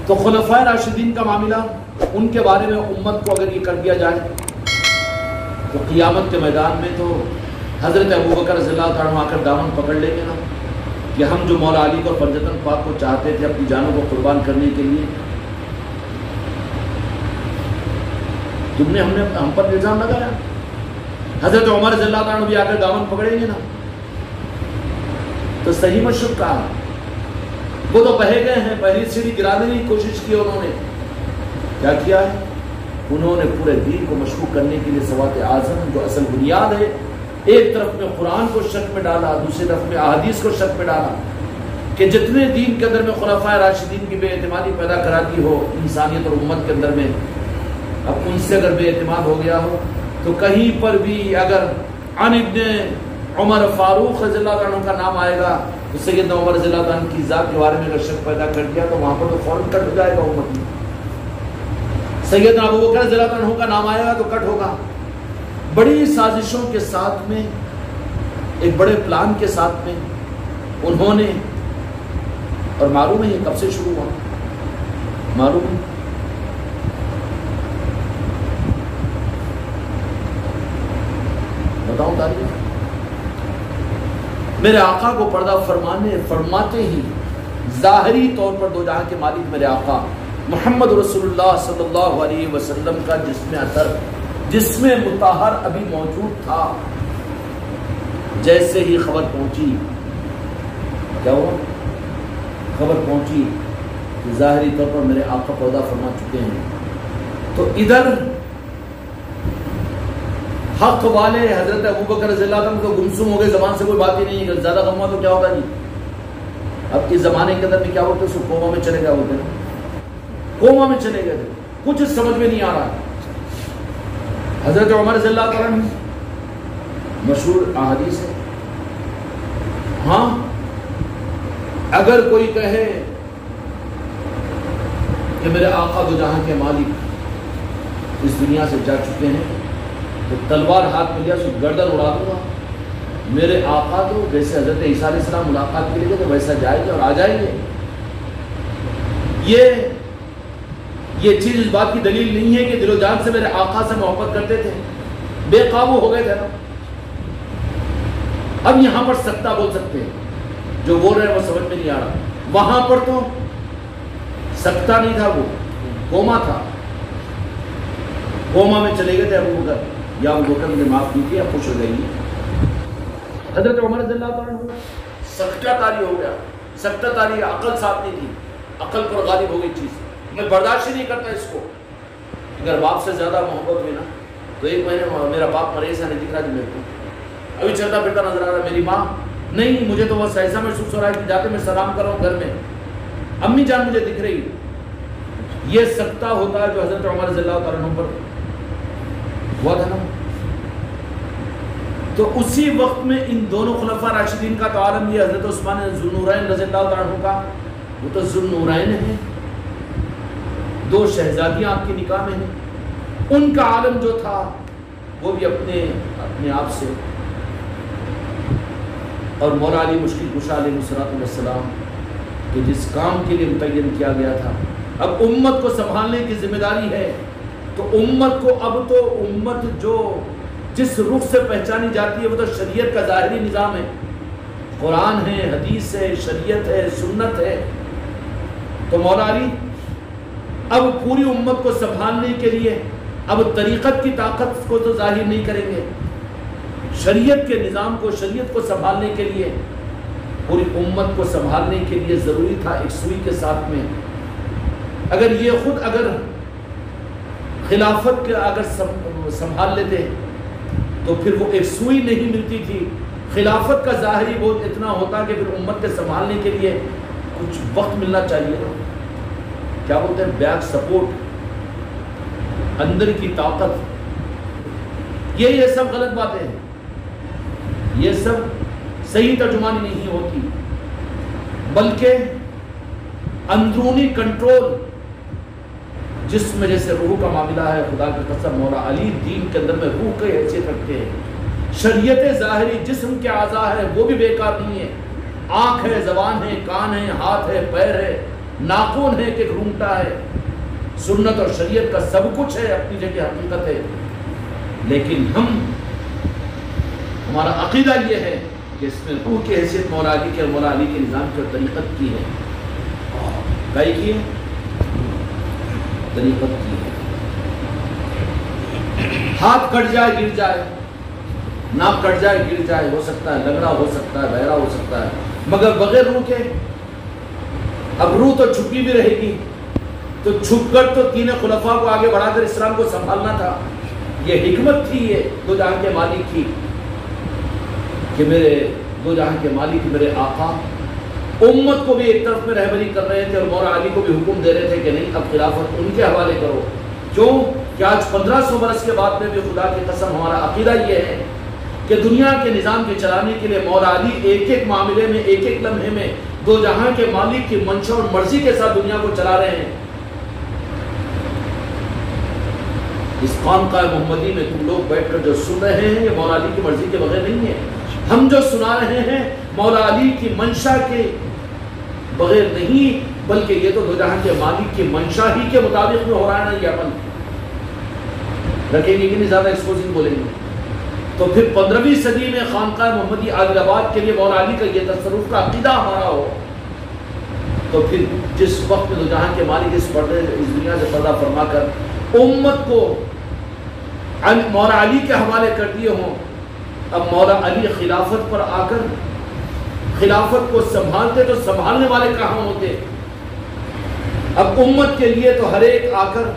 تو خلفائے راشدین کا معاملہ، ان کے بارے میں امت کو اگر یہ کر دیا جائے تو قیامت کے میدان میں تو حضرت ابوبکر رضی اللہ عنہ آ کر دامن پکڑ لیں گے نا کہ ہم جو مولا علی کو فرزتاً پاک کو چاہتے تھے اپنی جانوں کو قربان کرنے کے لیے، تم نے ہم پر الزام لگایا۔ حضرت عمر رضی اللہ عنہ بھی آ کر دامن پکڑیں گے نا، تو صحیح مشرق کہا، وہ تو بہے گئے ہیں، پہلی سیڑھی گرانے کی کوشش کی انہوں نے، کیا کیا ہے؟ انہوں نے پورے دین کو مشکوک کرنے کے لیے سوات اعظم جو اصل بنیاد ہے، ایک طرف میں قرآن کو شک میں ڈالا، دوسری طرف میں احادیث کو شک میں ڈالا کہ جتنے دین کے اندر میں خلفائے راشدین کی بے اعتمادی پیدا کرا دی ہو انسانیت اور امت کے اندر میں، اب ان سے اگر بے اعتماد ہو گیا ہو تو کہیں پر بھی اگر عن ابن عمر فاروق رضی اللہ عنہ کا نام آئے گا تو سیدنا عمر رضی اللہ عنہ کی ذات کے بارے میں اگر شک پیدا کر دیا تو وہاں پر تو فوراً کٹ ہو جائے گا امت میں۔ سیدنا ابوبکر رضی اللہ عنہ کا نام آئے گا تو کٹ ہوگا۔ بڑی سازشوں کے ساتھ میں، ایک بڑے پلان کے ساتھ میں انہوں نے، اور معلوم ہے یہ کب سے شروع ہوا، معلوم ہے بتاؤں تاریخ؟ میرے آقا کو پردہ فرماتے ہی ظاہری طور پر دو جہاں کے مالک میرے آقا محمد رسول اللہ صلی اللہ علیہ وسلم کا جسم اطہر، جسم مطہر ابھی موجود تھا، جیسے ہی خبر پہنچی، کیا ہوا؟ خبر پہنچی کہ ظاہری طور پر میرے آقا پردہ فرما چکے ہیں، تو ادھر حق والے حضرت ابوبکر رضی اللہ عنہ کو گمسم ہو گئے، زبان سے کوئی بات ہی نہیں ہے، زیادہ غم ہوا تو کیا ہوگا جی؟ اب اس زمانے کے اندر میں کیا بولتے ہیں، اس کو کوما میں چلے گیا بولتے ہیں، کوما میں چلے گئے تھے، کچھ سمجھ میں نہیں آ رہا۔ حضرت عمر رضی اللہ عنہ مشہور احادیث ہے، ہاں اگر کوئی کہے کہ میرے آقا دو جہاں کے مالک اس دنیا سے جا چکے ہیں تو تلوار ہاتھ میں لیا سو گردن اڑا دوں گا۔ میرے آقا تو جیسے حضرت عیسیٰ علیہ السلام ملاقات کے لیے گئے تو ویسا جائیں گے اور آ جائیں گے۔ یہ چیز اس بات کی دلیل نہیں ہے کہ دل و جان سے میرے آقا سے محبت کرتے تھے، بے قابو ہو گئے تھے نا۔ اب یہاں پر سکتا بول سکتے ہیں، جو بول رہے ہیں وہ سمجھ میں نہیں آ رہا، وہاں پر تو سکتا نہیں تھا، وہ کوما تھا، کوما میں چلے گئے تھے ابوبکر، یا ابوبکر نے معاف کی تھی، اب خوش ہو جائیے۔ حضرت عمر رضی اللہ عنہ سکتہ تاری ہو گیا، سکتہ تاری، عقل ساتھ نہیں تھی، عقل پر غالب ہو گئی چیز، میں برداشت ہی نہیں کرتا اس کو۔ اگر باپ سے زیادہ محبت ہوئی نا تو ایک مہینے میرا باپ مرے ایسا نہیں دکھ رہا جی میرے کو، ابھی چلتا پھرتا نظر آ رہا ہے، میری ماں نہیں، مجھے تو بس ایسا محسوس ہو رہا ہے کہ جاتے میں سلام کر رہا ہوں گھر میں، امی جان مجھے دکھ رہی۔ یہ سکتہ ہوتا ہے جو حضرت عمر رضی اللہ عنہ پر ہوا تھا نا۔ تو اسی وقت میں ان دونوں خلفاء راشدین کا تو عالم یہ، حضرت عثمان ذوالنورین رضی اللہ عنہ کا، وہ تو ذوالنورین ہیں، دو شہزادیاں آپ کے نکاح میں ہیں، ان کا عالم جو تھا وہ بھی اپنے آپ سے، اور مولا علی مشکل کشا علیہ السلام کہ جس کام کے لیے متعین کیا گیا تھا، اب امت کو سنبھالنے کی ذمہ داری ہے، تو امت کو اب تو امت جو جس رخ سے پہچانی جاتی ہے وہ تو شریعت کا ظاہری نظام ہے، قرآن ہے، حدیث ہے، شریعت ہے، سنت ہے۔ تو مولا علی اب پوری امت کو سنبھالنے کے لیے اب طریقت کی طاقت کو تو ظاہر نہیں کریں گے، شریعت کے نظام کو، شریعت کو سنبھالنے کے لیے، پوری امت کو سنبھالنے کے لیے ضروری تھا ایک سوئی کے ساتھ میں۔ اگر یہ خود اگر خلافت کے اگر سنبھال لیتے تو پھر وہ ایک سوئی نہیں ملتی تھی، خلافت کا ظاہری بہت اتنا ہوتا کہ پھر امت کے سنبھالنے کے لیے کچھ وقت ملنا چاہیے نا، کیا بولتے ہیں، بیک سپورٹ، اندر کی طاقت، یہ سب غلط باتیں ہیں، یہ سب صحیح ترجمانی نہیں ہوتی، بلکہ اندرونی کنٹرول، جس میں جیسے روح کا معاملہ ہے، خدا کی قسم مولا علی دین کے اندر میں روح کی حیثیت رکھتے ہیں، شریعت ظاہری جسم کے اعضاء ہے وہ بھی بیکار نہیں ہے، آنکھ ہے، زبان ہے، کان ہے، ہاتھ ہے، پیر ہے، ناخن ہے کہ گھونگٹا ہے، سنت اور شریعت کا سب کچھ ہے، اپنی جگہ حقیقت ہے، لیکن ہمارا عقیدہ یہ ہے کہ اس میں روح کی حیثیت مولا علی کے اور مولا علی کے نظام کی اور طریقت کی ہے، کئی کی ہے، طریقت کی ہے۔ ہاتھ کٹ جائے گر جائے، ناک کٹ جائے گر جائے، ہو سکتا ہے لنگڑا ہو سکتا ہے، بہرا ہو سکتا ہے، مگر بغیر روح کے۔ اب روح تو چھپی بھی رہے گی، تو چھپ کر تو تین خلفاء کو آگے بڑھا کر اسلام کو سنبھالنا تھا۔ یہ حکمت تھی یہ دو جہاں کے مالک کی، کہ میرے دو جہاں کے مالک میرے آقا امت کو بھی ایک طرف میں رہبری کر رہے تھے اور مولا علی کو بھی حکم دے رہے تھے کہ نہیں، اب خلافت ان کے حوالے کرو۔ کیوں کہ آج 1500 برس کے بعد میں بھی خدا کی قسم ہمارا عقیدہ یہ ہے کہ دنیا کے نظام کے چلانے کے لیے مولا علی ایک ایک معاملے میں، ایک ایک لمحے میں دو جہاں کے مالک کی منشا اور مرضی کے ساتھ دنیا کو چلا رہے ہیں۔ اس خانقاہ محمدی میں تم لوگ بیٹھ کر جو سن رہے ہیں یہ مولا علی کی مرضی کے بغیر نہیں ہے۔ ہم جو سنا رہے ہیں مولا علی کی منشا کے بغیر نہیں، بلکہ یہ تو دو جہاں کے مالک کی منشا ہی کے مطابق میں ہو رہا ہے نا۔ یہ عمل رکھیں گے کہ نہیں، زیادہ ایکسپوزنگ بولیں گے تو پھر 15ویں صدی میں خانقاہ محمدی عادل آباد کے لیے مولا علی کا یہ تصرف کا عقیدہ ہمارا ہو، تو پھر جس وقت میں دو جہاں کے مالک اس دنیا سے پردہ فرما کر امت کو مولا علی کے حوالے کر دیے ہوں، اب مولا علی خلافت پر آ کر خلافت کو سنبھالتے تو سنبھالنے والے کہاں ہوتے؟ اب امت کے لیے تو ہر ایک آ کر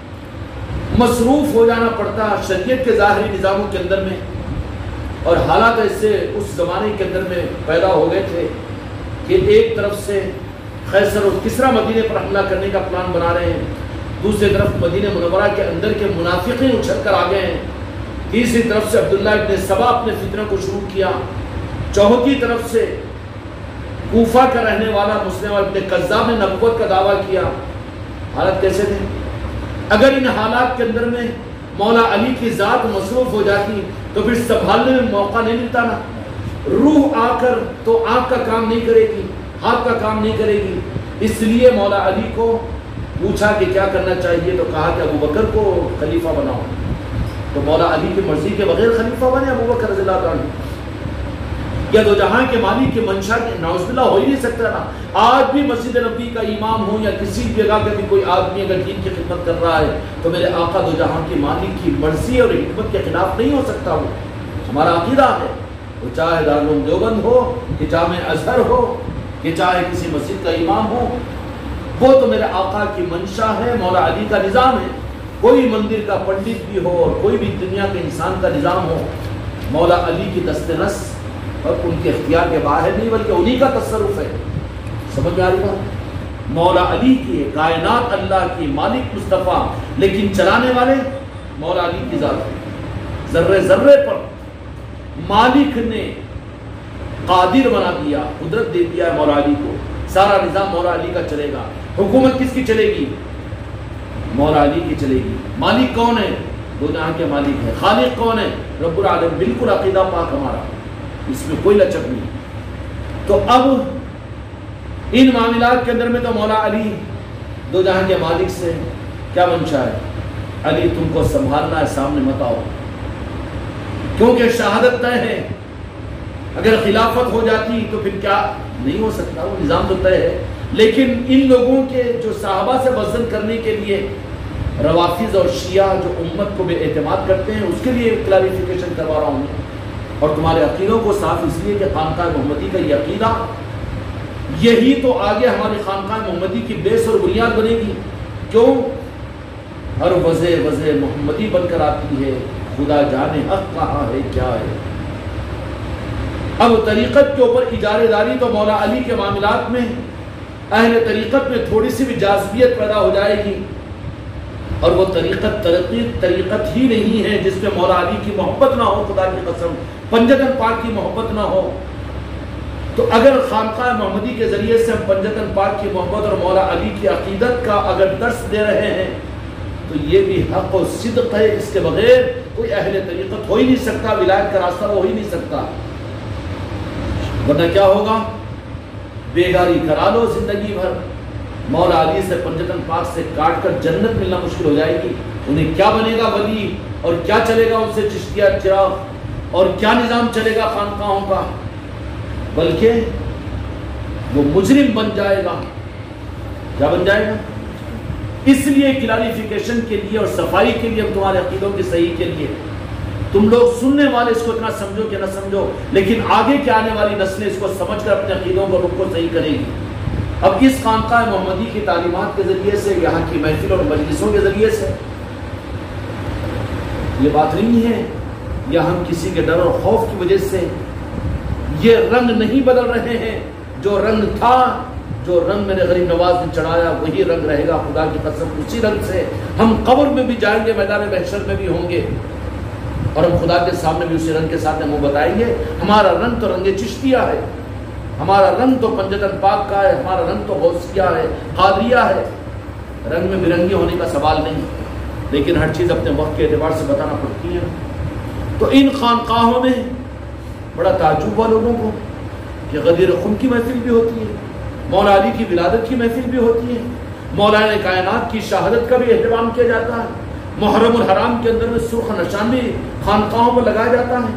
مصروف ہو جانا پڑتا شریعت کے ظاہری نظاموں کے اندر میں، اور حالات ایسے اس زمانے کے اندر میں پیدا ہو گئے تھے کہ ایک طرف سے قیصر اور کسریٰ مدینے پر حملہ کرنے کا پلان بنا رہے ہیں، دوسری طرف مدینہ منورہ کے اندر کے منافقین اچھل کر آ گئے ہیں، تیسری طرف سے عبداللہ ابن سبا اپنے فتنہ کو شروع کیا، چوتھی طرف سے کوفہ کا رہنے والا مسلم ابن کذاب نے نبوت کا دعویٰ کیا۔ حالت کیسے تھے؟ اگر ان حالات کے اندر میں مولا علی کی ذات مصروف ہو جاتی تو پھر سنبھالنے میں موقع نہیں ملتا نا۔ روح آ کر تو آنکھ کا کام نہیں کرے گی، ہاتھ کا کام نہیں کرے گی، اس لیے مولا علی کو پوچھا کہ کیا کرنا چاہیے، تو کہا کہ ابو بکر کو خلیفہ بناؤ۔ تو مولا علی کی مرضی کے بغیر خلیفہ بنے ابو بکر رضی اللہ عنہ؟ یا دو جہاں کے مالک کی منشا کے نعوذ باللہ ہو ہی نہیں سکتا نا۔ آج بھی مسجد نبوی کا امام ہو یا کسی جگہ کا بھی کوئی آدمی اگر دین کی خدمت کر رہا ہے تو میرے آقا دو جہاں کے مالک کی مرضی اور حکمت کے خلاف نہیں ہو سکتا۔ وہ ہمارا عقیدہ ہے، وہ چاہے دارالعلوم دیوبند ہو کہ جامع ازہر ہو کہ چاہے کسی مسجد کا امام ہو، وہ تو میرے آقا کی منشا ہے، مولا علی کا نظام ہے۔ کوئی مندر کا پنڈت بھی ہو اور کوئی بھی دنیا کے انسان کا نظام ہو، مولا علی کی دست نس اور ان کے اختیار کے باہر نہیں بلکہ انہی کا تصرف ہے۔ سمجھ میں آ رہی بات؟ مولا علی کی کائنات اللہ کی مالک مصطفیٰ، لیکن چلانے والے مولا علی کی ذات ہے۔ ذرے ذرے پر مالک نے قادر بنا دیا، قدرت دے دیا ہے مولا علی کو، سارا نظام مولا علی کا چلے گا۔ حکومت کس کی چلے گی؟ مولا علی کی چلے گی۔ مالک کون ہے؟ دو جہاں کے مالک ہے۔ خالق کون ہے؟ رب العالمین۔ بالکل عقیدہ پاک ہمارا، اس میں کوئی لچک نہیں۔ تو اب ان معاملات کے اندر میں تو مولا علی دو جہاں کے مالک سے کیا منشا ہے؟ علی تم کو سنبھالنا ہے، سامنے مت آؤ، کیونکہ شہادت طے ہے۔ اگر خلافت ہو جاتی تو پھر کیا نہیں ہو سکتا، وہ نظام تو طے ہے۔ لیکن ان لوگوں کے جو صحابہ سے وزن کرنے کے لیے روافض اور شیعہ جو امت کو بے اعتماد کرتے ہیں، اس کے لیے کلیریفیکیشن کروا رہا ہوں، اور تمہارے عقیدوں کو صاف اس لیے کہ خانقاہ محمدی کا یہ عقیدہ، یہی تو آگے ہماری خانقاہ محمدی کی بیس اور بنیاد بنے گی۔ کیوں؟ ہر وضع محمدی بن کر آتی ہے، خدا جانے حق کہاں ہے کیا ہے۔ اب طریقت کے اوپر اجارے داری تو مولا علی کے معاملات میں اہل طریقت میں تھوڑی سی بھی جاذبیت پیدا ہو جائے گی، اور وہ طریقت ہی نہیں ہے جس میں مولا علی کی محبت نہ ہو، خدا کی قسم پنجتن پاک کی محبت نہ ہو۔ تو اگر خانقاہ محمدی کے ذریعے سے ہم پنجتن پاک کی محبت اور مولا علی کی عقیدت کا اگر درس دے رہے ہیں تو یہ بھی حق و صدق ہے، اس کے بغیر کوئی اہل طریقت ہو ہی نہیں سکتا، ولایت کا راستہ ہو ہی نہیں سکتا۔ ورنہ کیا ہوگا؟ بیگاری کرا لو زندگی بھر، مولا علی سے پنجتن پاک سے کاٹ کر جنت ملنا مشکل ہو جائے گی. انہیں کیا بنے گا ولی اور کیا چلے گا ان سے چشتیہ چراغ اور کیا نظام چلے گا خانقاہوں کا، بلکہ وہ مجرم بن جائے گا. کیا بن جائے گا؟ اس لیے کلاریفیکیشن کے لیے اور صفائی کے لیے، تمہارے عقیدوں کی صحیح کے لیے، تم لوگ سننے والے اس کو اتنا سمجھو کہ نہ سمجھو، لیکن آگے کے آنے والی نسلیں اس کو سمجھ کر اپنے عقیدوں کو رخ کو صحیح کرے گی. اب اس خانقاہ محمدی کی تعلیمات کے ذریعے سے، یہاں کی محفل اور مجلسوں کے ذریعے سے یہ بات نہیں ہے یا ہم کسی کے ڈر اور خوف کی وجہ سے یہ رنگ نہیں بدل رہے ہیں. جو رنگ تھا، جو رنگ میرے غریب نواز نے چڑھایا وہی رنگ رہے گا. خدا کی قسم اسی رنگ سے ہم قبر میں بھی جائیں گے، میدان محشر میں بھی ہوں گے، اور ہم خدا کے سامنے بھی اسی رنگ کے ساتھ منہ بتائیں گے. ہمارا رنگ تو رنگ چشتیہ ہے، ہمارا رنگ تو پنجتن پاک کا ہے، ہمارا رنگ تو غوثیہ ہے، قادریہ ہے. رنگ میں برنگی ہونے کا سوال نہیں، لیکن ہر چیز اپنے وقت کے اعتبار سے بتانا پڑتی ہے. تو ان خانقاہوں میں بڑا تعجب ہوا لوگوں کو کہ غدیر خم کی محفل بھی ہوتی ہے، مولا علی کی ولادت کی محفل بھی ہوتی ہے، مولانا کائنات کی شہادت کا بھی اہتمام کیا جاتا ہے، محرم الحرام کے اندر میں سرخ نشان بھی خانقاہوں پر لگایا جاتا ہے،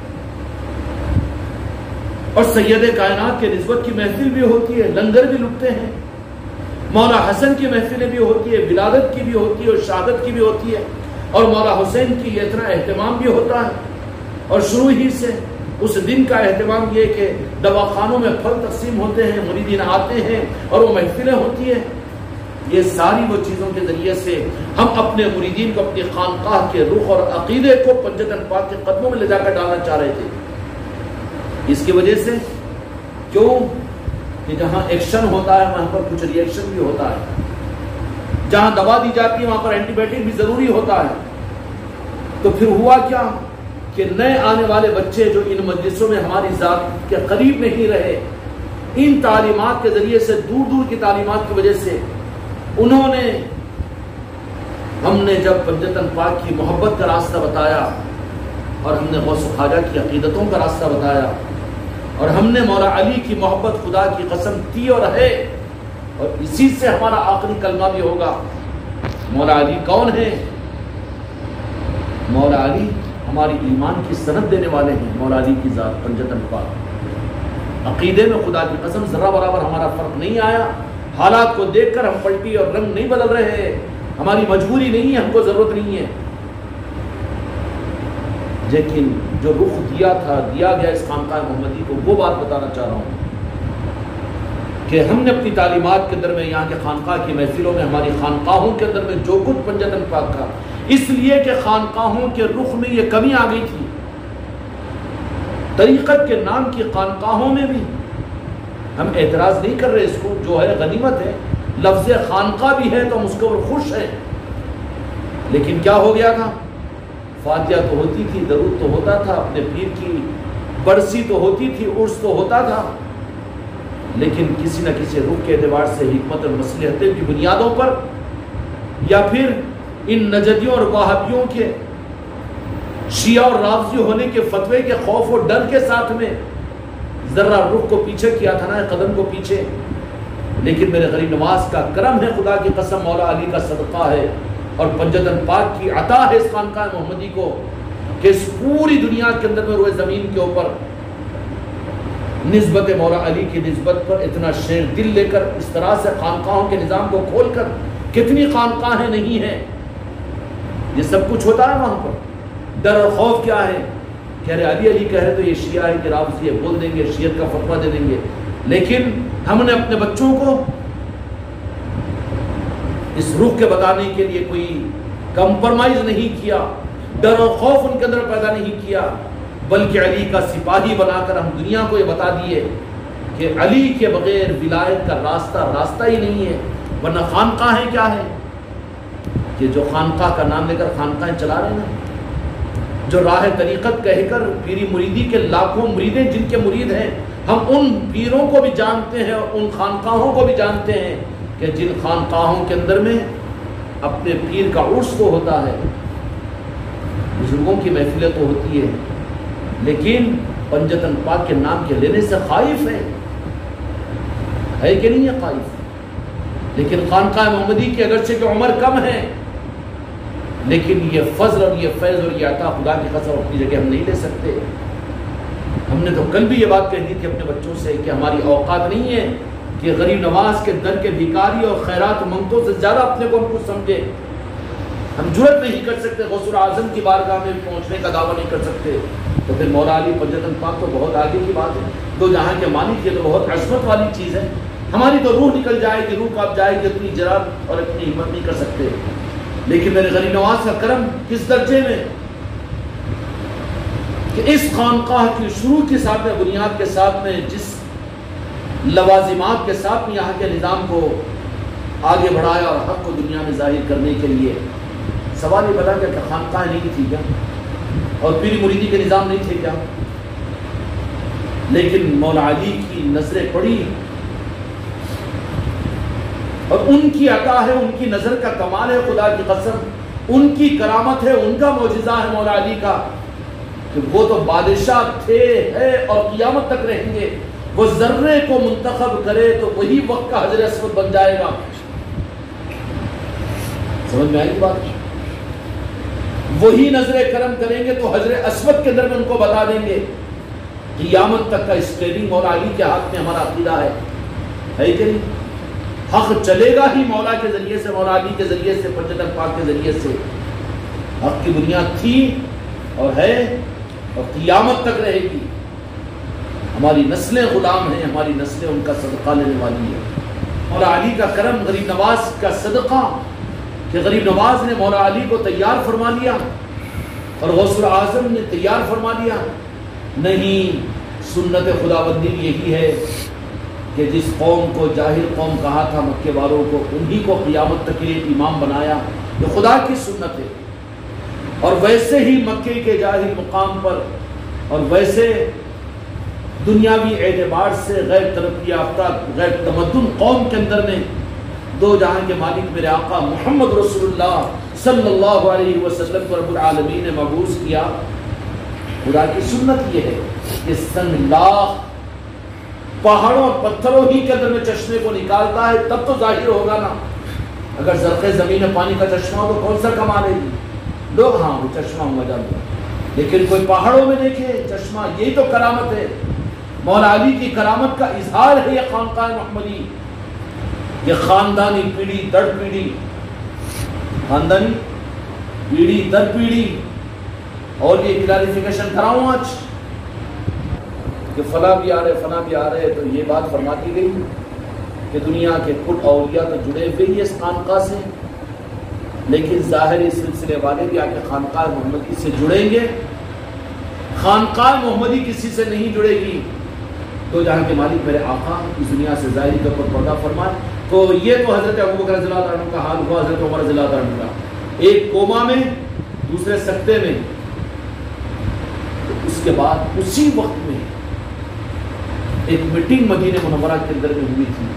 اور سید کائنات کے نسبت کی محفل بھی ہوتی ہے، لنگر بھی لٹتے ہیں، مولا حسن کی محفلیں بھی ہوتی ہے، ولادت کی بھی ہوتی ہے اور شہادت کی بھی ہوتی ہے، اور مولا حسین کی یہ اتنا اہتمام بھی ہوتا ہے. اور شروع ہی سے اس دن کا اہتمام یہ کہ دواخانوں میں پھل تقسیم ہوتے ہیں، مریدین آتے ہیں اور وہ محفلیں ہوتی ہیں. یہ ساری وہ چیزوں کے ذریعے سے ہم اپنے مریدین کو اپنی خانقاہ کے رخ اور عقیدے کو پنجتن پاک کے قدموں میں لے جا کر ڈالنا چاہ رہے تھے. اس کی وجہ سے کیوں کہ جہاں ایکشن ہوتا ہے وہاں پر کچھ ری ایکشن بھی ہوتا ہے، جہاں دوا دی جاتی ہے وہاں پر اینٹی بائیوٹک بھی ضروری ہوتا ہے. تو پھر ہوا کیا کہ نئے آنے والے بچے جو ان مجلسوں میں ہماری ذات کے قریب نہیں رہے، ان تعلیمات کے ذریعے سے، دور دور کی تعلیمات کی وجہ سے انہوں نے، ہم نے جب پنجتن پاک کی محبت کا راستہ بتایا اور ہم نے غوث و خواجہ کی عقیدتوں کا راستہ بتایا اور ہم نے مولا علی کی محبت خدا کی قسم تھی اور ہے، اور اسی سے ہمارا آخری کلمہ بھی ہوگا. مولا علی کون ہے؟ مولا علی ہماری ایمان کی سند دینے والے ہیں. مولا علی کی ذات پنجتن پاک، عقیدے میں خدا کی قسم ذرہ برابر ہمارا فرق نہیں آیا. حالات کو دیکھ کر ہم پلٹی اور رنگ نہیں بدل رہے ہیں، ہماری مجبوری نہیں ہے، ہم کو ضرورت نہیں ہے. لیکن جو رخ دیا گیا اس خانقاہ محمدی کو، وہ بات بتانا چاہ رہا ہوں کہ ہم نے اپنی تعلیمات کے اندر میں، یہاں کے خانقاہ کی محفلوں میں، ہماری خانقاہوں کے اندر میں جو کچھ پنجتن پاک کا، اس لیے کہ خانقاہوں کے رخ میں یہ کمی آ گئی تھی. طریقت کے نام کی خانقاہوں میں بھی ہم اعتراض نہیں کر رہے، اس کو جو ہے غنیمت ہے، لفظ خانقاہ بھی ہے تو ہم اس کے اوپر خوش ہیں. لیکن کیا ہو گیا تھا؟ فاتحہ تو ہوتی تھی، درود تو ہوتا تھا، اپنے پیر کی برسی تو ہوتی تھی، عرس تو ہوتا تھا، لیکن کسی نہ کسی رخ کے اعتبار سے حکمت اور مصلحتیں کی بنیادوں پر، یا پھر ان نجدیوں اور وہابیوں کے شیعہ اور رافضی ہونے کے فتوے کے خوف و ڈر کے ساتھ میں ذرہ رخ کو پیچھے کیا تھا نا، قدم کو پیچھے. لیکن میرے غریب نواز کا کرم ہے، خدا کی قسم مولا علی کا صدقہ ہے اور پنجتن پاک کی عطا ہے اس خانقاہ محمدی کو کہ اس پوری دنیا کے اندر میں روئے زمین کے اوپر نسبت مولا علی کی نسبت پر اتنا شیر دل لے کر اس طرح سے خانقاہوں کے نظام کو کھول کر، کتنی خانقاہیں نہیں ہیں، یہ سب کچھ ہوتا ہے وہاں پر. ڈر اور خوف کیا ہے؟ کہہ رہے علی علی کہہ رہے تو یہ شیعہ ہے کہ رافضی ہے، بول دیں گے، شیعت کا فتویٰ دے دیں گے. لیکن ہم نے اپنے بچوں کو اس رخ کے بتانے کے لیے کوئی کمپرمائز نہیں کیا، ڈر و خوف ان کے اندر پیدا نہیں کیا، بلکہ علی کا سپاہی بنا کر ہم دنیا کو یہ بتا دیے کہ علی کے بغیر ولایت کا راستہ ہی نہیں ہے. ورنہ خانقاہیں کیا ہے کہ جو خانقاہ کا نام لے کر خانقاہیں چلا رہے ہیں، جو راہ طریقت کہہ کر پیری مریدی کے لاکھوں مریدیں جن کے مرید ہیں، ہم ان پیروں کو بھی جانتے ہیں اور ان خانقاہوں کو بھی جانتے ہیں کہ جن خانقاہوں کے اندر میں اپنے پیر کا عرس تو ہوتا ہے، بزرگوں کی محفلیں تو ہوتی ہے، لیکن پنجتن پاک کے نام کے لینے سے خائف ہے کہ نہیں ہے؟ خائف. لیکن خانقاہ محمدی کی اگرچہ کہ عمر کم ہے، لیکن یہ فضل اور یہ فیض اور یہ عطا خدا کی قسم اپنی جگہ ہم نہیں لے سکتے۔ ہم نے تو کل بھی یہ بات کہہ دی تھی اپنے بچوں سے کہ ہماری اوقات نہیں ہے کہ غریب نواز کے در کے بھیکاری اور خیرات منگتوں سے زیادہ اپنے کو ہم کچھ سمجھے۔ ہم جرأت نہیں کر سکتے غوث اعظم کی بارگاہ میں پہنچنے کا دعویٰ نہیں کر سکتے، تو پھر مولا علی پنجتن پاک تو بہت آگے کی بات ہے، دو جہاں کے مالک یہ تو بہت عظمت والی چیز ہے۔ ہماری تو روح نکل جائے گی، روح کاپ جائے گی، اتنی جرأت اور اتنی ہمت نہیں کر سکتے۔ لیکن میرے غریب نواز کا کرم کس درجے میں کہ اس خانقاہ کی شروع کے ساتھ میں، بنیاد کے ساتھ میں، جس لوازمات کے ساتھ میں یہاں کے نظام کو آگے بڑھایا اور حق کو دنیا میں ظاہر کرنے کے لیے، سوال یہ بتا کہ خانقاہ نہیں تھی کیا اور پیری مریدی کے نظام نہیں تھے کیا؟ لیکن مولا علی کی نظریں پڑی اور ان کی عطا ہے، ان کی نظر کا کمال ہے، خدا کی قسم ان کی کرامت ہے، ان کا معجزہ ہے مولا علی کا کہ وہ تو بادشاہ تھے، ہے اور قیامت تک رہیں گے۔ وہ ذرے کو منتخب کرے تو وہی وقت کا حجر اسود بن جائے گا۔ سمجھ میں آئی بات؟ وہی نظر کرم کریں گے تو حجر اسود کے اندر میں ان کو بتا دیں گے۔ قیامت تک کا اسٹیئرنگ مولا علی کے ہاتھ میں ہمارا عقیدہ ہے کہ نہیں؟ حق چلے گا ہی مولا کے ذریعے سے، مولا علی کے ذریعے سے، پنجتن پاک کے ذریعے سے۔ حق کی بنیاد تھی اور ہے اور قیامت تک رہے گی۔ ہماری نسلیں غلام ہیں، ہماری نسلیں ان کا صدقہ لینے والی ہیں۔ مولا علی کا کرم، غریب نواز کا صدقہ کہ غریب نواز نے مولا علی کو تیار فرما لیا اور غوث اعظم نے تیار فرما لیا۔ نہیں، سنت خداوندی یہی ہے کہ جس قوم کو جاہل قوم کہا تھا مکے والوں کو، انہی کو قیامت تک کے لیے امام بنایا۔ یہ خدا کی سنت ہے۔ اور ویسے ہی مکے کے جاہل مقام پر اور ویسے دنیاوی اعتبار سے غیر ترقی یافتہ، غیر تمدن قوم کے اندر میں دو جہاں کے مالک میرے آقا محمد رسول اللہ صلی اللہ علیہ وسلم کو رب العالمین نے مبعوث کیا۔ خدا کی سنت یہ ہے کہ سنگ لاخ پہاڑوں اور پتھروں ہی کے اندر میں چشمے کو نکالتا ہے، تب تو ظاہر ہوگا نا۔ اگر زرخِ زمین میں پانی کا چشمہ ہو تو کون سا کما لے گی؟ لوگ ہاں وہ چشمہ ہوا جاتا ہے، لیکن کوئی پہاڑوں میں دیکھے چشمہ، یہی تو کرامت ہے۔ مولا علی کی کرامت کا اظہار ہے یہ خانقاہ محمدی، یہ خاندانی پیڑھی در پیڑھی، خاندانی پیڑھی در پیڑھی۔ اور یہ کلیریفیکیشن کراؤں آج کہ فلاں بھی آ رہے فلاں بھی آ رہے، تو یہ بات فرما دی گئی کہ دنیا کے کل اولیاء تو جڑے ہوئے ہی اس خانقاہ سے، لیکن ظاہری سلسلے والے بھی آ کے خانقاہ محمدی سے جڑیں گے۔ خانقاہ محمدی کسی سے نہیں جڑے گی۔ تو جہاں کے مالک میرے آقا اس دنیا سے ظاہری طور پر پردہ فرمائے، تو یہ تو حضرت ابوبکر رضی اللہ عنہ کا حال ہوا، حضرت عمر رضی اللہ عنہ کا، ایک کوما میں دوسرے سکتے میں۔ تو اس کے بعد اسی وقت میں ایک میٹنگ مدینہ منورہ کے اندر میں ہوئی تھی،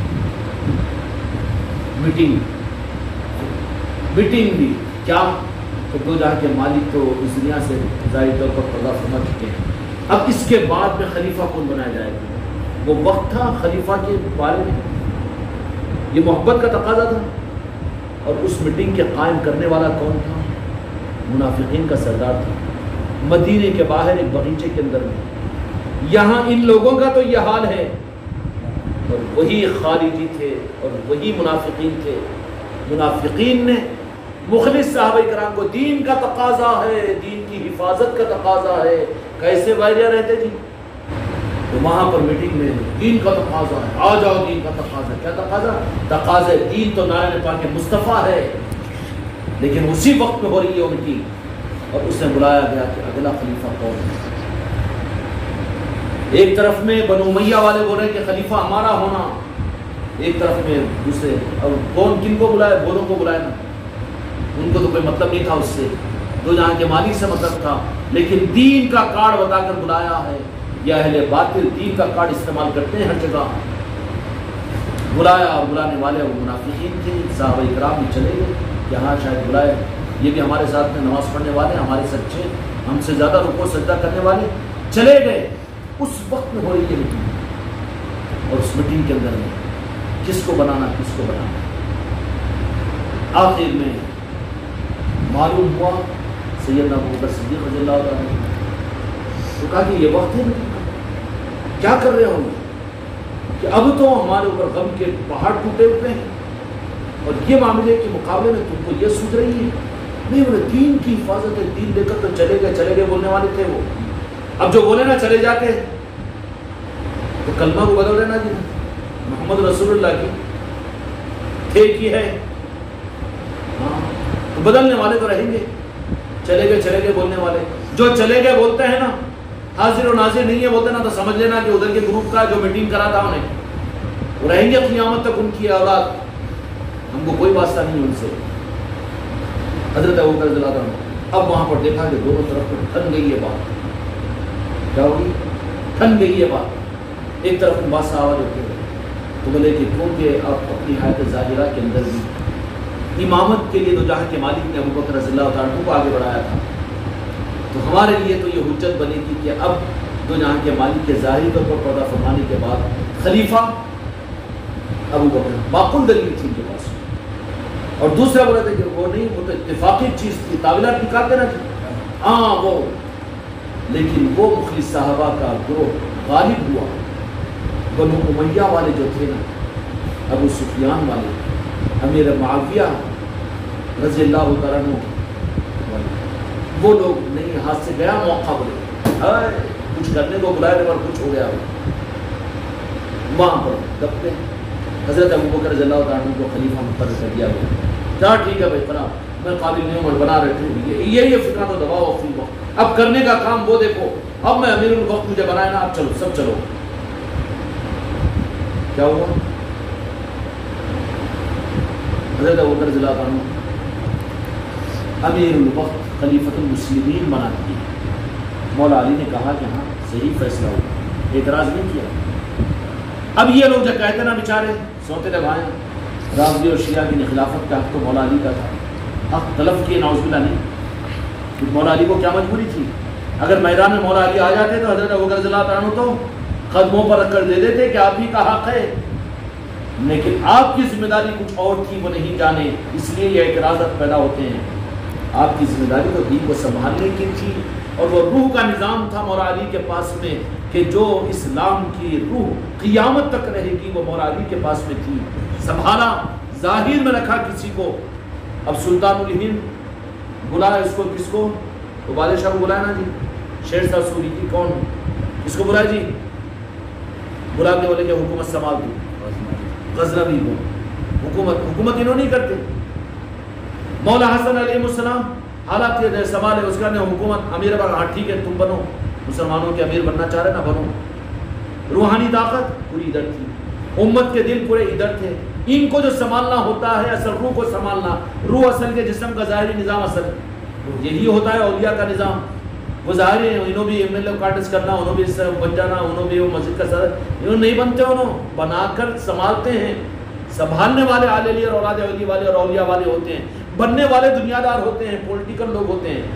میٹنگ بھی کیا کہ دو جہاں کے مالک تو اس دنیا سے ظاہری طور پر پردہ فرما چکے ہیں۔ اب اس کے بعد میں خلیفہ کون بنایا جائے گا؟ وہ وقت تھا خلیفہ کے بارے میں، یہ محبت کا تقاضا تھا۔ اور اس میٹنگ کے قائم کرنے والا کون تھا؟ منافقین کا سردار تھا، مدینے کے باہر ایک باغیچے کے اندر میں۔ یہاں ان لوگوں کا تو یہ حال ہے، اور وہی خارجی تھے اور وہی منافقین تھے۔ منافقین نے مخلص صحابہ کرام کو دین کا تقاضا ہے، دین کی حفاظت کا تقاضا ہے، کیسے واجہ رہتے جی؟ تو وہاں پر میٹنگ میں دین کا تقاضا ہے، آ جاؤ دین کا تقاضا۔ کیا تقاضا؟ تقاضا دین تو نائب پاک مصطفیٰ ہے، لیکن اسی وقت میں ہو رہی ہے ان کی، اور اسے بلایا گیا کہ اگلا خلیفہ کون ہے۔ ایک طرف میں بنو امیہ والے بول رہے ہیں کہ خلیفہ ہمارا ہونا، ایک طرف میں دوسرے، اور کون کن کو بلایا؟ بولوں کو بلایا نا، ان کو تو کوئی مطلب نہیں تھا اس سے، دو جہاں کے مالک سے مطلب تھا، لیکن دین کا کارڈ بتا کر بلایا ہے۔ یا اہل باطل دین کا کارڈ استعمال کرتے ہیں ہر جگہ۔ بلایا اور بلانے والے وہ منافقین تھے، صحابہ کرام بھی چلے گئے، یہاں شاید بلائے، یہ بھی ہمارے ساتھ میں نماز پڑھنے والے، ہمارے سچے، ہم سے زیادہ رکوع سجدہ کرنے والے، چلے گئے۔ اس وقت میں ہو رہی ہے میٹنگ، اور اس میٹنگ کے اندر میں کس کو بنانا کس کو بنانا. آخر میں معلوم ہوا سیدنا ابوبکر صدیق رضی اللہ عنہ تو کہا کہ یہ وقت ہے کیا کر رہے ہو کہ اب تو ہمارے اوپر غم کے پہاڑ ٹوٹے ہوئے ہیں اور یہ معاملے کے مقابلے میں تم کو یہ سوچ رہی ہے. نہیں بولے دین کی حفاظت ہے, دین لے کر تو چلے گئے بولنے والے تھے وہ. اب جو بولے نا چلے جا کے تو کلمہ کو بدل لینا جی محمد رسول اللہ کی تھے کی ہے تو بدلنے والے تو رہیں گے. چلے گئے بولنے والے جو چلے گئے بولتے ہیں نا حاضر و ناظر نہیں ہے بولتے نا تو سمجھ لینا کہ ادھر کے گروپ کا جو میٹنگ کرا تھا انہیں وہ رہیں گے قیامت تک ان کی اولاد. ہم کو کوئی واسطہ نہیں ان سے. حضرت ابوبکر رضی اللہ عنہ اب وہاں پر دیکھا کہ دونوں طرف پر ٹھن گئی یہ بات. کیا ہوگی؟ ٹھن گئی یہ بات. ایک طرف بات سے آواز اٹھے تو بولے کہ کیونکہ آپ اپنی حیات ظاہرہ کے اندر بھی امامت کے لیے دو جہاں کے مالک نے ابوبکر رضی اللہ عنہ کو آگے بڑھایا تھا تو ہمارے لیے تو یہ حجت بنے گی کہ اب دو جہاں کے مالک کے ظاہری طور پر پردہ فرمانے کے بعد خلیفہ ابوبکر معقول دلیل تھی ان کے پاس. اور دوسرا بولا تھا کہ وہ نہیں, وہ تو اتفاقی چیز تھی, تعویلات نکالتے نا جی ہاں وہ, لیکن وہ مخلص صحابہ کا گروہ غالب ہوا. بنو امیہ والے جو تھے نا, ابو سفیان والے, امیر معاویہ رضی اللہ تعالیٰ عنہ, وہ لوگ نہیں ہاتھ سے گیا موقع بولے کچھ کرنے کو بلائے اور کچھ ہو گیا وہاں پر دبتے. حضرت ابوبکر رضی اللہ تعالیٰ عنہ کو خلیفہ مقرر کر دیا گیا. کیا ٹھیک ہے بھائی بنا, میں قابل نہیں ہوں بنا رہے تھے یہ فکر تو دباؤ فی الوقت. اب کرنے کا کام وہ دیکھو, اب میں امیر الوقت مجھے بنایا نا, اب چلو سب چلو. کیا ہوا؟ حضرت ابوبکر رضی اللہ عنہ امیر الوقت خلیفۃ المسلمین بنا دیے. مولا علی نے کہا کہ ہاں صحیح فیصلہ ہوا, اعتراض نہیں کیا. اب یہ لوگ جو کہتے نا بیچارے سوتے لگائے رافضی اور شیعہ کی خلافت کا حق تو مولا علی کا تھا, حق طلب کیے نعوذ باللہ نہیں. مولا علی کو کیا مجبوری تھی؟ اگر میدان میں مولا علی آ جاتے تو حضرت ابوبکر رضی اللہ عنہ تو قدموں پر رکھ کر دے دیتے کہ آپ ہی کا حق ہے, لیکن آپ کی ذمہ داری کچھ اور تھی وہ نہیں جانے, اس لیے یہ اعتراضات پیدا ہوتے ہیں. آپ کی ذمہ داری تو دین کو سنبھالنے کی تھی اور وہ روح کا نظام تھا مولا علی کے پاس میں کہ جو اسلام کی روح قیامت تک رہے گی وہ مولا علی کے پاس میں تھی. سنبھالا, ظاہر میں رکھا کسی کو. اب سلطان الہند بلایا اس کو, کس کو؟ تو بادشاہ کو بلایا نا جی, شیر شاہ سوری کی کون, اس کو بلایا جی, بلا کے بولے کہ حکومت سنبھال دی. غزنوی کو حکومت انہوں نہیں کرتے. مولا حسن علیہ السلام حالات کے سوال ہے اس کا نے حکومت امیر پر, ہاں ٹھیک ہے تم بنو, مسلمانوں کے امیر بننا چاہ رہے نا بنو. روحانی طاقت پوری ادھر تھی, امت کے دل پورے ادھر تھے. ان کو جو سنبھالنا ہوتا ہے اصل روح کو سنبھالنا, روح اصل کے جسم کا ظاہری نظام اصل یہی ہوتا ہے اولیاء کا نظام. وہ ظاہر ہے انہوں بھی ایم ایل اے کارڈس کرنا, انہوں بھی بن جانا, انہوں بھی وہ مسجد کا صدر, انہوں نہیں بنتے, انہوں بنا کر سنبھالتے ہیں. سنبھالنے والے آل علی اور اولاد علی والے اور اولیاء والے ہوتے ہیں, بننے والے دنیا دار ہوتے ہیں, پولیٹیکل لوگ ہوتے ہیں.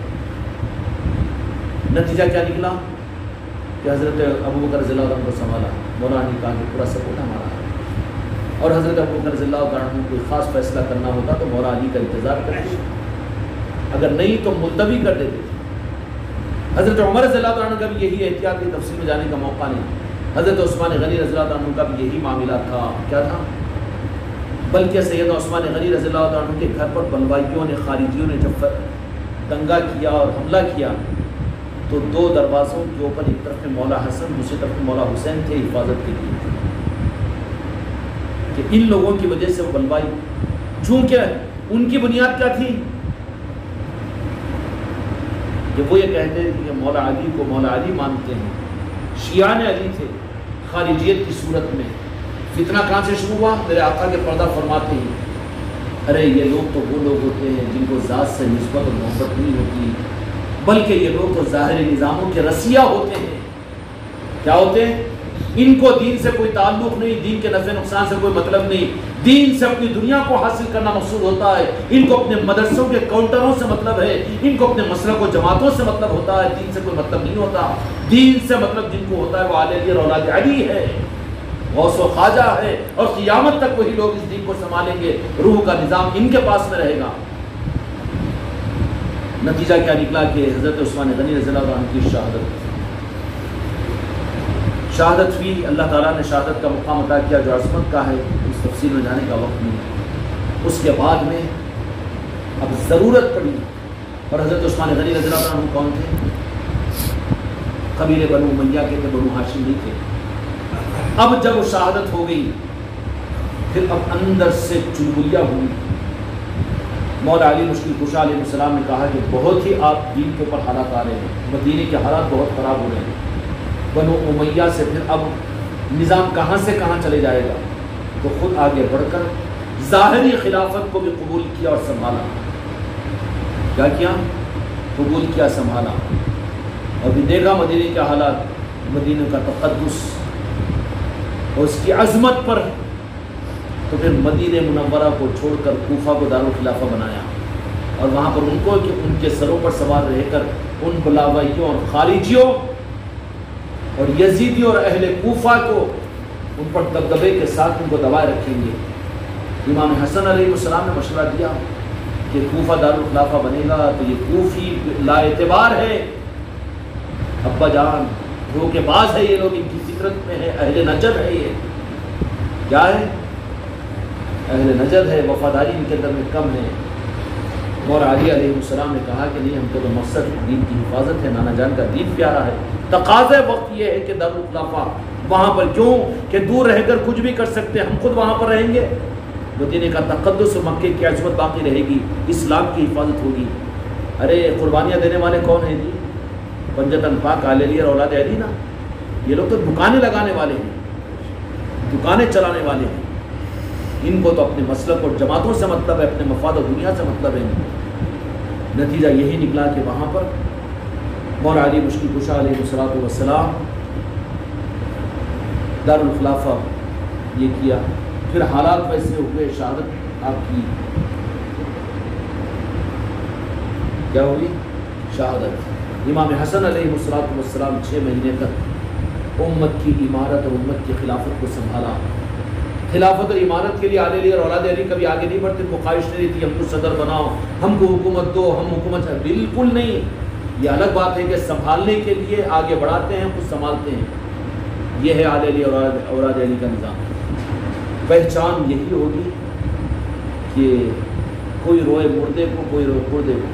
نتیجہ کیا نکلا کہ حضرت ابوبکر رضی اللہ عنہ کو سنبھالا. مولانا نے کہا کہ پورا سپورٹ ہمارا ہے, اور حضرت ابوبکر رضی اللہ عنہ کوئی خاص فیصلہ کرنا ہوتا تو مولا علی کا انتظار کرتے, اگر نہیں تو ملتوی کر دیتے. حضرت عمر رضی اللہ عنہ کا بھی یہی احتیاط کی تفصیل میں جانے کا موقع نہیں. حضرت عثمان غنی رضی اللہ عنہ کا بھی یہی معاملہ تھا. کیا تھا؟ بلکہ سیدنا عثمان غنی رضی اللہ عنہ کے گھر پر بلوائیوں نے, خارجیوں نے جب دنگا کیا اور حملہ کیا تو دو دروازوں کے اوپر ایک طرف میں مولا حسن, دوسری طرف میں مولا حسین تھے حفاظت کے لیے, کہ ان لوگوں کی وجہ سے وہ بلوائی. چونکہ ان کی بنیاد کیا تھی کہ وہ یہ کہتے ہیں کہ مولا علی کو مولا علی مانتے ہیں, شیعان علی تھے خارجیت کی صورت میں. فتنہ کہاں سے شروع ہوا؟ میرے آقا کے پردہ فرماتے ہیں ارے یہ لوگ تو وہ لوگ ہوتے ہیں جن کو ذات سے نسبت اور محبت نہیں ہوتی, بلکہ یہ لوگ تو ظاہری نظاموں کے رسیہ ہوتے ہیں. کیا ہوتے ہیں؟ ان کو دین سے کوئی تعلق نہیں, دین کے نفع نقصان سے کوئی مطلب نہیں, دین سے اپنی دنیا کو حاصل کرنا مقصود ہوتا ہے. ان کو اپنے مدرسوں کے کاؤنٹروں سے مطلب ہے, ان کو اپنے مسلک و جماعتوں سے مطلب ہوتا ہے, دین سے کوئی مطلب نہیں ہوتا. دین سے مطلب جن کو ہوتا ہے وہ آل علی اور اولاد علی ہے. غوث و خواجہ ہے، اور قیامت تک وہی لوگ اس دین کو سنبھالیں گے، روح کا نظام ان کے پاس میں رہے گا۔ نتیجہ کیا نکلا کہ حضرت عثمان غنی رضی اللہ عنہ کی شہادت ہوئی۔ اللہ تعالیٰ نے شہادت کا مقام عطا کیا جو عظمت کا ہے، اس تفصیل میں جانے کا وقت نہیں ہے۔ اس کے بعد میں اب ضرورت پڑی، اور حضرت عثمان غنی رضی اللہ عنہ کون تھے؟ قبیلے بنو امیہ کے تھے، بنو ہاشم نہیں تھے۔ اب جب وہ شہادت ہو گئی، پھر اب اندر سے چلبلیاں ہوئی۔ مولا علی مشکل کشا علیہ السلام نے کہا کہ بہت ہی آپ دین کے اوپر حالات آ رہے ہیں، مدینے کے حالات بہت خراب ہو رہے ہیں، بنو امیہ سے پھر اب نظام کہاں سے کہاں چلے جائے گا۔ تو خود آگے بڑھ کر ظاہری خلافت کو بھی قبول کیا اور سنبھالا۔ کیا کیا؟ قبول کیا، سنبھالا، اور بھی دیکھا مدینے کے حالات، مدینے کا تقدس اور اس کی عظمت پر، تو پھر مدینہ منورہ کو چھوڑ کر کوفہ کو دارالخلافہ بنایا، اور وہاں پر ان کو کہ ان کے سروں پر سوار رہ کر ان بلاویوں اور خارجیوں اور یزیدی اور اہل کوفہ کو ان پر دبدبے کے ساتھ ان کو دبائے رکھیں گے۔ امام حسن علیہ السلام نے مشورہ دیا کہ کوفہ دارالخلافہ بنے گا تو یہ کوفی لا اعتبار ہے، ابا جان دھوکے باز ہے، یہ لوگ ان کی فطرت میں ہے، اہل نجد ہے، یہ کیا ہے؟ اہل نجد ہے، وفاداری ان کے اندر میں کم ہے۔ مولا علی علیہ السلام نے کہا کہ نہیں، ہم کو تو مقصد دین کی حفاظت ہے، نانا جان کا دین پیارا ہے، تقاضے وقت یہ ہے کہ دارالخلافہ وہاں پر، کیوں کہ دور رہ کر کچھ بھی کر سکتے ہیں، ہم خود وہاں پر رہیں گے، مدینے کا تقدس و مکے کی عظمت باقی رہے گی، اسلام کی حفاظت ہوگی۔ ارے قربانیاں دینے والے کون ہیں جی؟ پنجتن پاک آل علی اور اولاد علی نا، یہ لوگ تو دکانیں لگانے والے ہیں، دکانیں چلانے والے ہیں، ان کو تو اپنے مسلک اور جماعتوں سے مطلب ہے، اپنے مفاد و دنیا سے مطلب ہے۔ نتیجہ یہی نکلا کہ وہاں پر مولا علی مشکل کشا علیہ السلام دارالخلافہ یہ کیا، پھر حالات ویسے ہوئے، شہادت آپ کی کیا ہوئی؟ شہادت۔ امام حسن علیہ السلام 6 مہینے تک امت کی عمارت اور امت کی خلافت کو سنبھالا۔ خلافت اور عمارت کے لیے آل علی اور اولاد علی کبھی آگے نہیں بڑھتے، ان کو خواہش نہیں رہتی ہم کو صدر بناؤ، ہم کو حکومت دو، ہم حکومت، بالکل نہیں۔ یہ الگ بات ہے کہ سنبھالنے کے لیے آگے بڑھاتے ہیں، خود سنبھالتے ہیں۔ یہ ہے آل علی اور اولاد علی کا نظام۔ پہچان یہی ہوگی کہ کوئی روئے مردے کو، کوئی روئے مردے کو،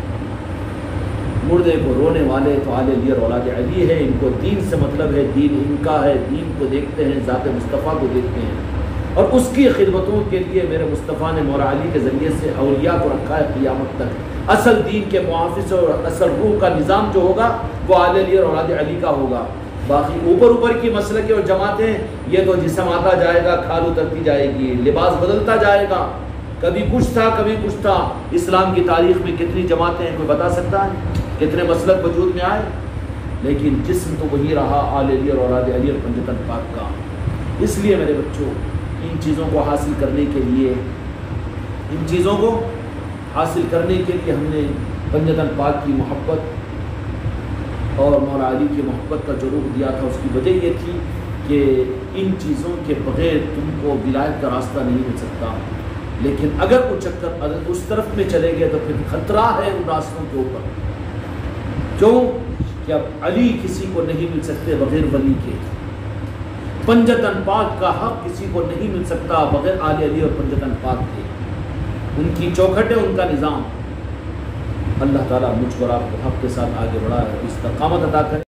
مردے کو رونے والے تو آل علی اور اولاد علی ہے، ان کو دین سے مطلب ہے، دین ان کا ہے، دین کو دیکھتے ہیں، ذات مصطفیٰ کو دیکھتے ہیں، اور اس کی خدمتوں کے لیے میرے مصطفیٰ نے مولا علی کے ذریعے سے اولیاء کو رکھا ہے قیامت تک۔ اصل دین کے محافظ اور اصل روح کا نظام جو ہوگا وہ آل علی اور اولاد علی کا ہوگا۔ باقی اوپر کی مسلکیں اور جماعتیں، یہ تو جسم آتا جائے گا، کھال اترتی جائے گی، لباس بدلتا جائے گا، کبھی کچھ تھا کبھی کچھ تھا۔ اسلام کی تاریخ میں کتنی جماعتیں ہیں کوئی بتا سکتا ہے؟ کتنے مسلک وجود میں آئے؟ لیکن جسم تو وہی رہا آل علی اور اولاد علی اور پنجتن پاک کا۔ اس لیے میرے بچوں، ان چیزوں کو حاصل کرنے کے لیے، ان چیزوں کو حاصل کرنے کے لیے ہم نے پنجتن پاک کی محبت اور مولا علی کی محبت کا جو رخ دیا تھا، اس کی وجہ یہ تھی کہ ان چیزوں کے بغیر تم کو ولایت کا راستہ نہیں مل سکتا۔ لیکن اگر وہ چکر اگر اس طرف میں چلے گئے تو پھر خطرہ ہے ان راستوں کے اوپر۔ کیوں کہ اب علی کسی کو نہیں مل سکتے بغیر ولی کے، پنجتن پاک کا حق کسی کو نہیں مل سکتا بغیر آل علی اور پنجتن پاک کے، ان کی چوکھٹ ہے، ان کا نظام۔ اللہ تعالیٰ مجھ پر آپ کو حق کے ساتھ آگے بڑھائے، استقامت عطا کرے۔